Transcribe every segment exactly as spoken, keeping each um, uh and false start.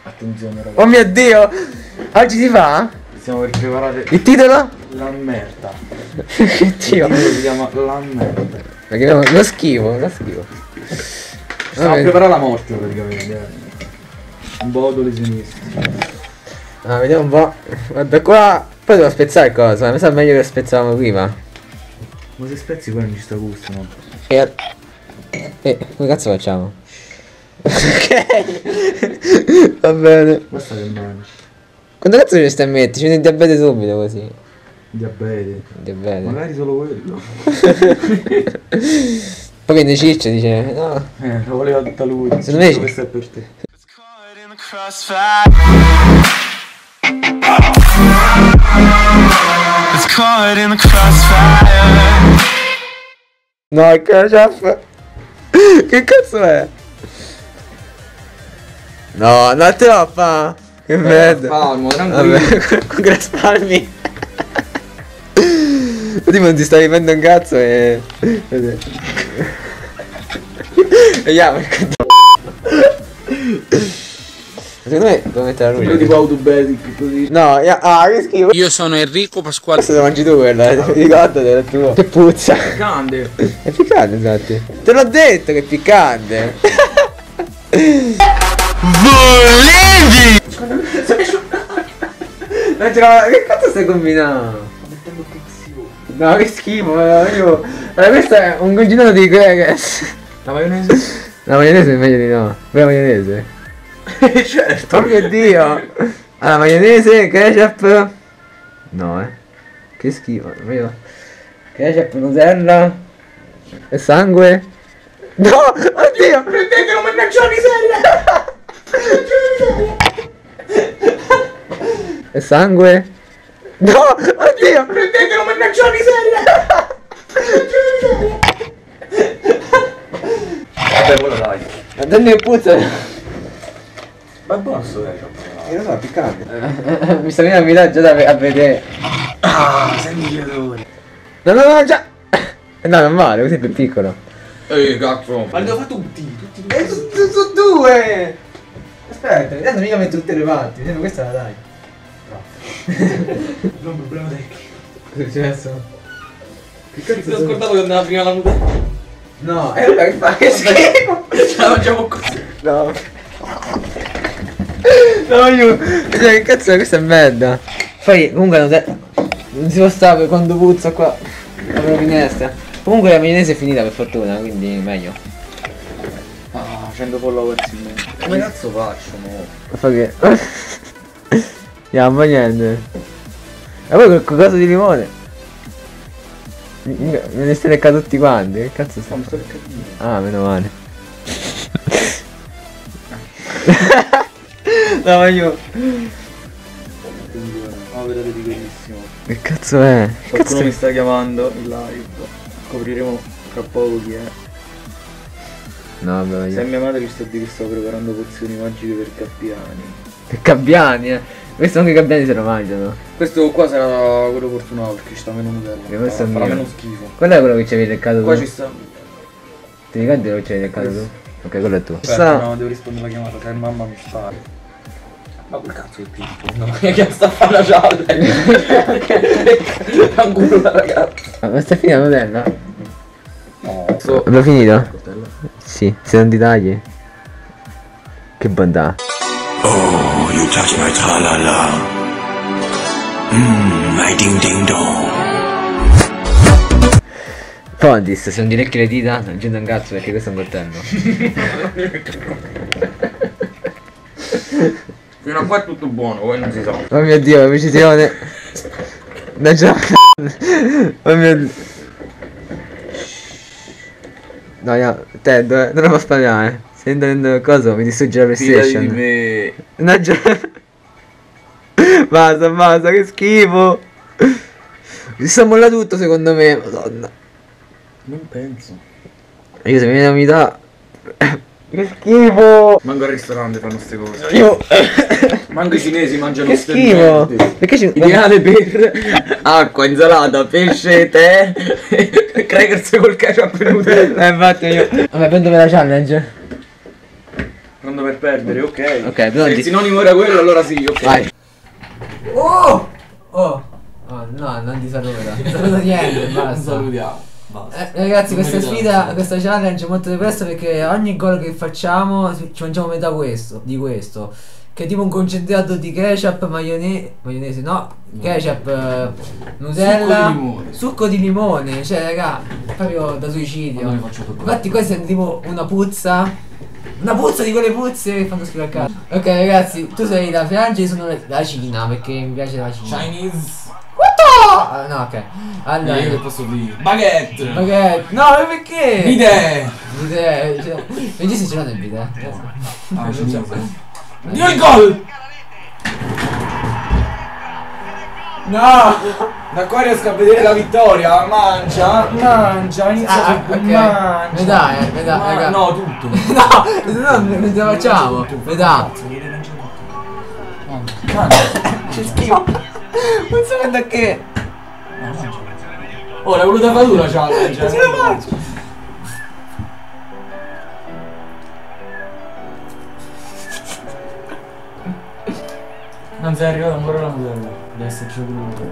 Attenzione ragazzi. Oh mio Dio! Oggi si fa? Stiamo per preparare Il titolo? la merda. Che Il Dio. titolo si chiama la merda. Perché no, lo schifo, lo schifo. Stiamo a preparare la morte praticamente. eh. Un po' dolesionisti. Ah, vediamo un po'. Guarda qua. Poi devo spezzare cosa? Mi sa meglio che spezzavamo prima. Ma se spezzi poi non ci sta gusto, no? E... E come cazzo facciamo? Ok. Va bene. Basta che mangi. Quanto cazzo ci stai a mettere? Ci viene il diabete subito così. Diabete. Diabete. Magari solo quello. Poi viene Ciccio e dice no. Eh, lo voleva tutta lui. Secondo me- Questo è per te. It's caught in the crossfire. No, il ketchup. Che cazzo è? No, non è troppa. Che merda. Palmo, tranquillo. Vabbè, con Grass Palmi. Tipo non ti stavi prendendo un cazzo e... Vediamo il conto. Secondo me devo mettere la Io ruota. tipo autobasic così. No, io- ah, che schifo. Io sono Enrico Pasquale. Questo lo mangi tu quella, ricordatelo, è tuo. Che puzza. Grande. È piccante, infatti. Te l'ho detto che è piccante. Volevi! Ma che cazzo stai combinando? Mettendo pizzico. No, che schifo, eh, io... Allora, questo è un congelato di Greggs. La maionese? La maionese è meglio di no. Vuoi la maionese? Certo. Oh mio Dio. Allora, maionese, ketchup. No, eh. Che schifo, meglio. Ketchup, Nutella. E sangue. No, oddio. Prendetelo, mannaggia la miseria. E sangue. No, oddio. Prendetelo, mannaggia la miseria. Vabbè, quello dai. Attenti che puzza. Ma è buono sto ketchup. Io lo so, piccante. Mi sta venendo a mirare già da ve- a vedere. Ah, senti gli odori. No, no, no, già. No, non male, così è più piccolo. Ehi, cazzo. Ma li devo fare tutti, tutti. E su, su, su due! Aspetta, intanto mica metto tutte le parti, vediamo questa la dai. Non un problema tecnico. Cosa è successo? Che cazzo ti ho scordato che andava prima la Nutella? No, e allora che fa? Che schifo! Ce la mangiamo così. No. No, io. Cioè, che cazzo è questa è merda? Poi, comunque non, te... non si può stare quando puzza qua. Apro la finestra. Comunque la maionese è finita per fortuna, quindi meglio. Ah, cento followers in meno. Come cazzo faccio, mo? Ma fa che. Yeah, ma niente. E poi quel coso di limone. Me ne stai leccando tutti quanti, che cazzo sta? Non sto capendo. Ah, meno male. No, ma io. No, vedete di benissimo. Che cazzo è? Che Qualcuno cazzo mi è? sta chiamando in live. Scopriremo tra poco chi è. No, vabbè, Se è io. mia madre ci sta di che sto preparando pozioni magiche per gabbiani. Che gabbiani, eh. Questi anche i gabbiani se lo mangiano. Questo qua sarà quello fortunato perché ci sta meno Nutella. Che questo è Farà mio. meno schifo. Quello è quello che ci avevi leccato Qua tu? ci sta. Ti ricordi dove ci avevi leccato tu? Questo. Ok, quello è tu. Aspetta, no, devo rispondere alla chiamata, se mamma mi spara. Ma quel cazzo è piccolo, no? Che sta a fare la gialla? Fanculo la ragazza. Ma stai finendo la Nutella? No. So. L'ho finito? Sì, se non ti tagli. Che bontà. Oh, you touch my tra-la-la. Mmm, my ding-ding-dong. Fondis, se non ti lecchi le dita non c'entra un cazzo perché questo è un coltello. Fino a qua è tutto buono, poi non si sa. Oh mio Dio, la precisione. No, già. Oh mio Dio. No, no, Ted, eh, non lo posso sparare. Se intendo cosa mi distrugge la PlayStation. Fidati di me. No, già. Basta, basta, che schifo. Mi sta molla tutto secondo me, madonna. Non penso. Io se mi viene la metà. Che schifo. Manco al ristorante fanno ste cose. Io. Manco i cinesi mangiano Che ste schifo. merde. Perché ci. Ideale per acqua, insalata, pesce, tè, crackers col ketchup e Nutella. Eh, infatti io. Vabbè, prendome la challenge. Quando per perdere, ok. Ok, Se pronti? il sinonimo era quello, allora sì, ok. Vai. Oh! Oh! Oh no, non ti saluto. Non saluto niente, basta. Salutiamo. Basta. Eh, ragazzi, Non questa merita sfida, nessuno. questa challenge è molto depressa perché ogni gol che facciamo ci mangiamo metà questo, di questo. Che è tipo un concentrato di ketchup, maionese, maionese no, ketchup, eh, Nutella, Succo di limone. succo di limone, cioè raga, proprio da suicidio. Quando mi faccio toccare. Infatti questa è tipo una puzza, una puzza di quelle puzze che fanno schifo a casa. Ok ragazzi, tu sei da Francia, io sono la Cina perché mi piace la Cina. Chinese. Ah, no, ok. Allora, Eh, io che posso dire? Baguette. ok, no, perché? Bidet. Bidet, cioè, vedi se ce l'hanno il bidet. Ah, cinese. Dio il gol! No! Da qua riesco a vedere la vittoria. Mangia, mangia, inizia Ah, a ok. mangia. Metà, eh, metà, Ma- raga. No, tutto. No, no, non ce la facciamo. Metà. C'è schifo. Non so da che. Oh, l'hai voluta fare tu la challenge. Non ce la faccio. Non sei arrivato ancora la modella. Deve esserci pure.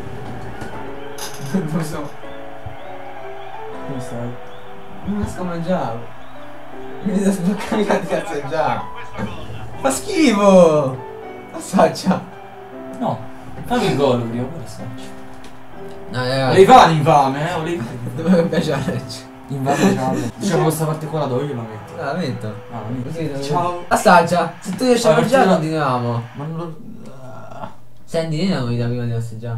Non so. Come stai? Non riesco a mangiare. Mi devo sbloccare la cazzo già. Fa schifo. Assaggia. No, fammi il gol prima, poi assaggi. No, Volevi fare infame, eh? Volevi dove piace? infame challenge. Diciamo questa parte qua la do io la metto. La metto. Ah, la metto. Così dove- Ciao. Assaggia. Se tu riesci a Ah, mangiare perché- continuiamo. Ma non lo. Ah. Senti, vieni a vita prima di assaggiare.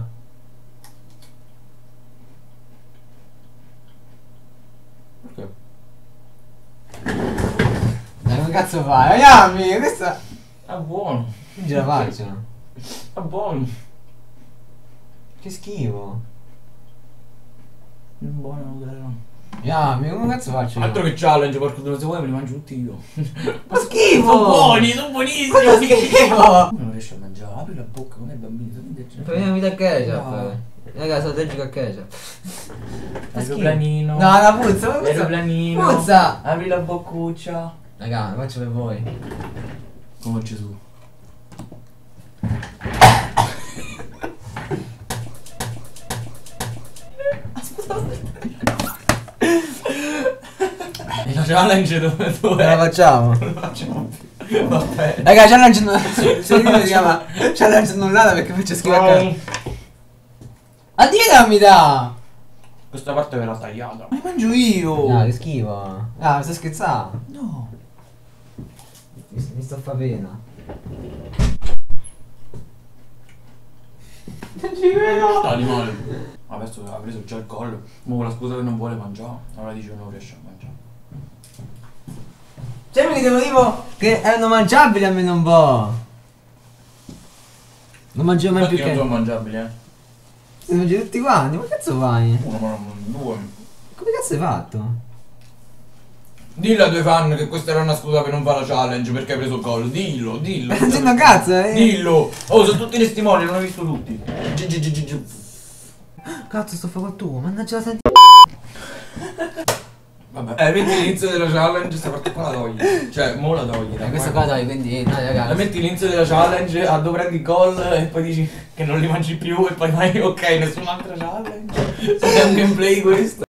Perché? Dai, come cazzo fai? Ayami, questa. È buono. Non ce la faccio. È buono. Che schifo. È buono modella. Ayami, come cazzo faccio? io? Altro che challenge, porco due, se vuoi me li mangio tutti io. Ma schifo! Sono buoni, sono buonissimi. Ma schifo! Come non riesci a mangiare? Apri la bocca come i bambini, sono indecenti. Prendiamo da ketchup. No. Raga, sono allergico a ketchup. Aeroplanino. No, la puzza, ma puzza. Aeroplanino. Puzza! Apri la boccuccia. Raga, lo faccio per voi. Come Gesù. E la challenge dove dove? La facciamo. Non la facciamo più. Vabbè. Raga, challenge non. Se si chiama challenge nullata perché faccio schifo a casa. Addio che mi dà! Questa parte verrà tagliata. Ma mangio io! No, che schifo. Ah, mi sta scherzando? No. Mi, mi sto fa pena. Non ci vedo! Dai, male. Adesso ha preso già il gol. Mo con la scusa che non vuole mangiare. Allora dice che non riesce a mangiare. Cioè mi dicono tipo che erano mangiabili almeno un po'. Non mangio mai più Infatti non che. sono mangiabili, eh. Si mangi tutti quanti, ma cazzo fai? Uno, ma non due. Come cazzo hai fatto? Dillo ai tuoi fan che questa era una scusa per non fare la challenge perché hai preso il gol. Dillo, dillo. Non c'è una cazzo, eh! Dillo. Oh, sono tutti testimoni, non ho visto tutti. Gi, gi, gi, gi, gi. Cazzo sto fuoco tuo, mannaggia la senti. Vabbè. Eh, metti l'inizio della challenge, sta parte qua la togli. Cioè, mo la togli. dai, Questa vai. qua dai, quindi dai La ragazzi. metti l'inizio della challenge, a dove prendi il gol e poi dici che non li mangi più e poi vai ok, nessun'altra challenge. Se è un gameplay questo.